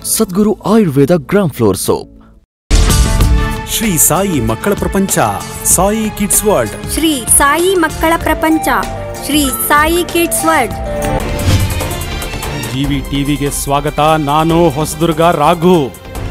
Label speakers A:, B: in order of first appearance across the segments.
A: ಸದ್ಗುರು Ayurveda gram flour soap.
B: Shri Sai ಮಕ್ಕಳ ಪ್ರಪಂಚ, Sai kids world.
C: Shri Sai ಮಕ್ಕಳ ಪ್ರಪಂಚ, Shri Sai kids world.
B: GV ಟಿವಿಗೆ ಸ್ವಾಗತ. ನಾನು ಹೊಸದುರ್ಗ ರಾಘು.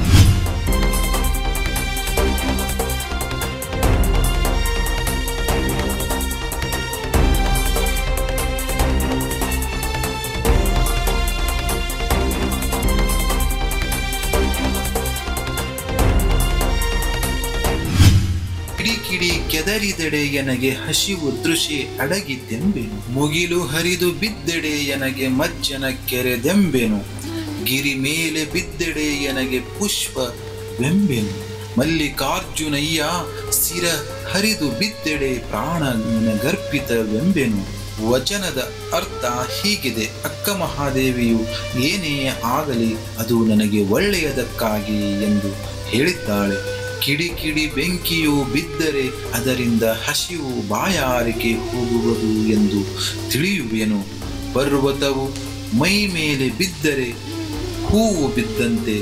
D: ಕಿಡಿ ಕೆದರಿದೆಡೆ ಎನಗೆ ಹಸಿವು ದೃಶಿ ಅಡಗಿದ್ದೆಂಬೆನು. ಮುಗಿಲು ಹರಿದು ಬಿದ್ದೆಡೆ ಎನಗೆ ಮಜ್ಜನ ಕೆರೆದೆಂಬೆನು. ಗಿರಿ ಮೇಲೆ ಬಿದ್ದೆಡೆ ಎನಗೆ ಪುಷ್ಪವೆಂಬೆನು. ಮಲ್ಲಿಕಾರ್ಜುನಯ್ಯ ಸಿರ ಹರಿದು ಬಿದ್ದೆಡೆ ಪ್ರಾಣ ಗರ್ಪಿತವೆಂಬೆನು. ವಚನದ ಅರ್ಥ ಹೀಗಿದೆ: ಅಕ್ಕ ಮಹಾದೇವಿಯು ಏನೇ ಆಗಲಿ ಅದು ನನಗೆ ಒಳ್ಳೆಯದಕ್ಕಾಗಿ ಎಂದು ಹೇಳಿದ್ದಾಳೆ. ಕಿಡಿ ಬೆಂಕಿಯು ಬಿದ್ದರೆ ಅದರಿಂದ ಹಸಿವು ಬಾಯಾರಿಕೆ ಹೋಗುವುದು ಎಂದು ತಿಳಿಯುವೆನು. ಪರ್ವತವು ಮೈ ಮೇಲೆ ಬಿದ್ದರೆ ಹೂವು ಬಿದ್ದಂತೆ.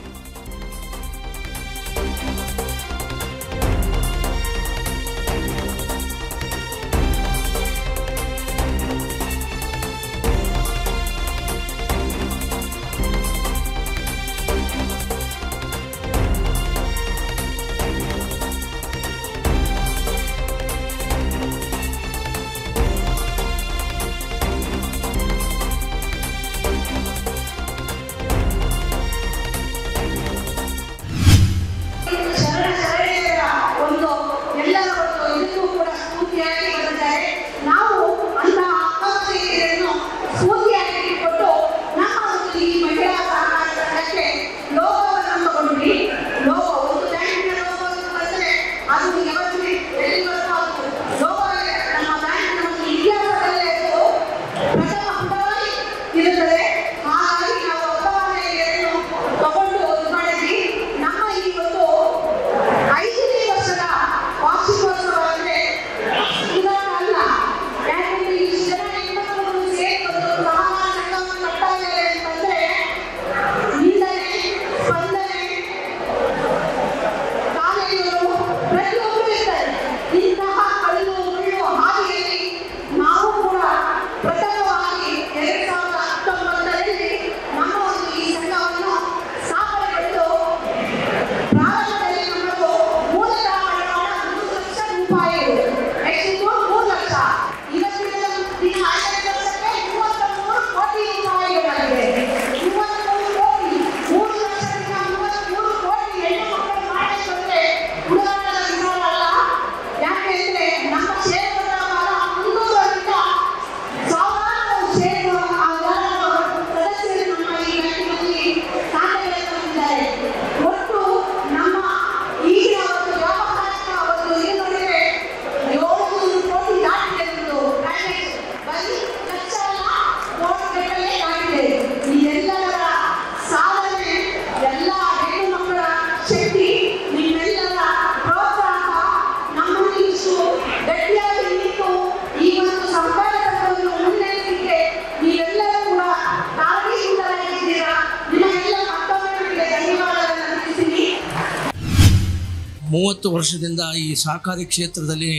E: ವರ್ಷದಿಂದ ಈ ಸಹಕಾರಿ ಕ್ಷೇತ್ರದಲ್ಲಿ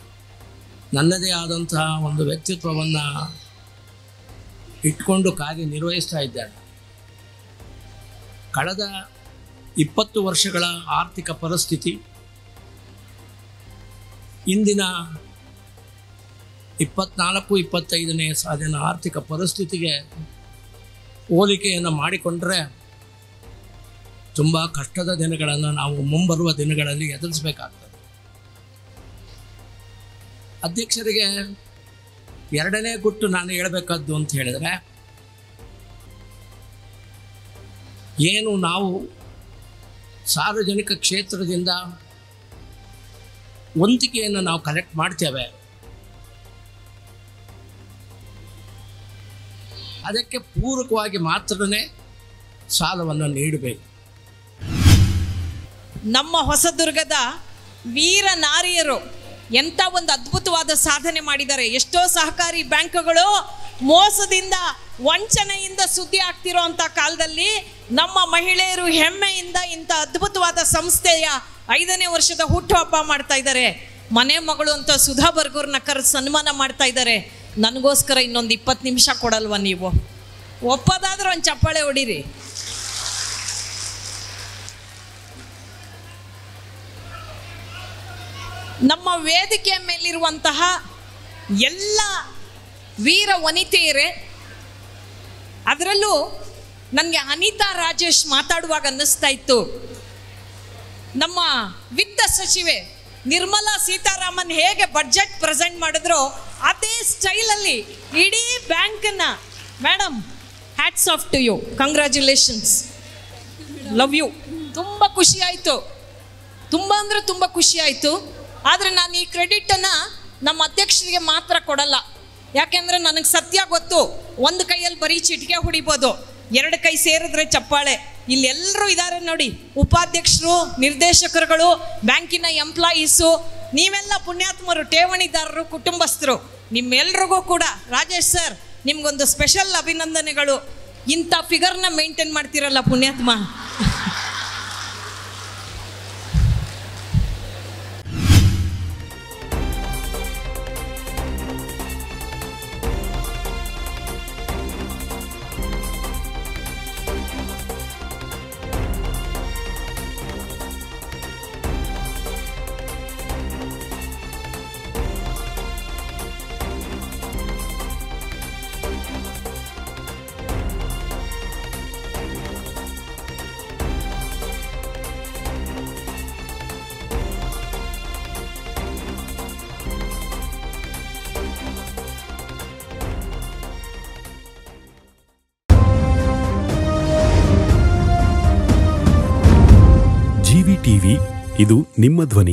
E: ನನ್ನದೇ ಆದಂತಹ ಒಂದು ವ್ಯಕ್ತಿತ್ವವನ್ನು ಇಟ್ಕೊಂಡು ಕಾರ್ಯನಿರ್ವಹಿಸ್ತಾ ಇದ್ದಾರೆ. ಕಳೆದ 20 ವರ್ಷಗಳ ಆರ್ಥಿಕ ಪರಿಸ್ಥಿತಿ ಇಂದಿನ 24-25ನೇ ಸಾಲಿನ ಆರ್ಥಿಕ ಪರಿಸ್ಥಿತಿಗೆ ಹೋಲಿಕೆಯನ್ನು ಮಾಡಿಕೊಂಡ್ರೆ ತುಂಬ ಕಷ್ಟದ ದಿನಗಳನ್ನು ನಾವು ಮುಂಬರುವ ದಿನಗಳಲ್ಲಿ ಎದುರಿಸಬೇಕಾಗ್ತದೆ. ಅಧ್ಯಕ್ಷರಿಗೆ ಎರಡನೇ ಗುಟ್ಟು ನಾನು ಹೇಳಬೇಕಾದ್ದು ಅಂತ ಹೇಳಿದರೆ, ಏನು ನಾವು ಸಾರ್ವಜನಿಕ ಕ್ಷೇತ್ರದಿಂದ ವಂತಿಕೆಯನ್ನು ನಾವು ಕಲೆಕ್ಟ್ ಮಾಡ್ತೇವೆ, ಅದಕ್ಕೆ ಪೂರಕವಾಗಿ ಮಾತ್ರನೇ ಸಾಲವನ್ನು ನೀಡಬೇಕು.
F: ನಮ್ಮ ಹೊಸದುರ್ಗದ ವೀರ ನಾರಿಯರು ಎಂಥ ಒಂದು ಅದ್ಭುತವಾದ ಸಾಧನೆ ಮಾಡಿದ್ದಾರೆ. ಎಷ್ಟೋ ಸಹಕಾರಿ ಬ್ಯಾಂಕ್ಗಳು ಮೋಸದಿಂದ ವಂಚನೆಯಿಂದ ಸುದ್ದಿ ಆಗ್ತಿರೋ ಅಂಥ ಕಾಲದಲ್ಲಿ ನಮ್ಮ ಮಹಿಳೆಯರು ಹೆಮ್ಮೆಯಿಂದ ಇಂಥ ಅದ್ಭುತವಾದ ಸಂಸ್ಥೆಯ 5ನೇ ವರ್ಷದ ಹುಟ್ಟುಹಬ್ಬ ಮಾಡ್ತಾ ಇದ್ದಾರೆ. ಮನೆ ಮಗಳು ಅಂತ ಸುಧಾ ಬರ್ಗೂರ್ನ ಕರೆದು ಸನ್ಮಾನ ಮಾಡ್ತಾ ಇದ್ದಾರೆ. ನನಗೋಸ್ಕರ ಇನ್ನೊಂದು 20 ನಿಮಿಷ ಕೊಡಲ್ವ ನೀವು? ಒಪ್ಪದಾದ್ರೆ ಒಂದು ಚಪ್ಪಾಳೆ ಹೊಡೀರಿ. ನಮ್ಮ ವೇದಿಕೆಯ ಮೇಲಿರುವಂತಹ ಎಲ್ಲ ವೀರ ವನಿತೆಯರೇ, ಅದರಲ್ಲೂ ನನಗೆ ಅನಿತಾ ರಾಜೇಶ್ ಮಾತಾಡುವಾಗ ಅನ್ನಿಸ್ತಾ ಇತ್ತು, ನಮ್ಮ ವಿತ್ತ ಸಚಿವೆ ನಿರ್ಮಲಾ ಸೀತಾರಾಮನ್ ಹೇಗೆ ಬಡ್ಜೆಟ್ ಪ್ರೆಸೆಂಟ್ ಮಾಡಿದ್ರೋ ಅದೇ ಸ್ಟೈಲಲ್ಲಿ ಇಡೀ ಬ್ಯಾಂಕನ್ನು, madam hats off to you, congratulations, love you. ತುಂಬ ಖುಷಿ ಆಯಿತು, ತುಂಬ ಅಂದರೆ ತುಂಬ ಖುಷಿ ಆಯಿತು. ಆದರೆ ನಾನು ಈ ಕ್ರೆಡಿಟನ್ನು ನಮ್ಮ ಅಧ್ಯಕ್ಷರಿಗೆ ಮಾತ್ರ ಕೊಡಲ್ಲ. ಯಾಕೆಂದರೆ ನನಗೆ ಸತ್ಯ ಗೊತ್ತು, ಒಂದು ಕೈಯಲ್ಲಿ ಬರೀ ಚಿಟಿಕೆ ಹೊಡಿಬೋದು, 2 ಕೈ ಸೇರಿದ್ರೆ ಚಪ್ಪಾಳೆ. ಇಲ್ಲೆಲ್ಲರೂ ಇದ್ದಾರೆ ನೋಡಿ, ಉಪಾಧ್ಯಕ್ಷರು, ನಿರ್ದೇಶಕರುಗಳು, ಬ್ಯಾಂಕಿನ ಎಂಪ್ಲಾಯೀಸು, ನೀವೆಲ್ಲ ಪುಣ್ಯಾತ್ಮರು, ಠೇವಣಿದಾರರು, ಕುಟುಂಬಸ್ಥರು, ನಿಮ್ಮೆಲ್ರಿಗೂ ಕೂಡ ರಾಜೇಶ್ ಸರ್ ನಿಮ್ಗೊಂದು ಸ್ಪೆಷಲ್ ಅಭಿನಂದನೆಗಳು. ಇಂಥ ಫಿಗರ್ನ ಮೇಂಟೈನ್ ಮಾಡ್ತಿರಲ್ಲ ಪುಣ್ಯಾತ್ಮ.
B: ಟಿವಿ, ಇದು ನಿಮ್ಮ ಧ್ವನಿ.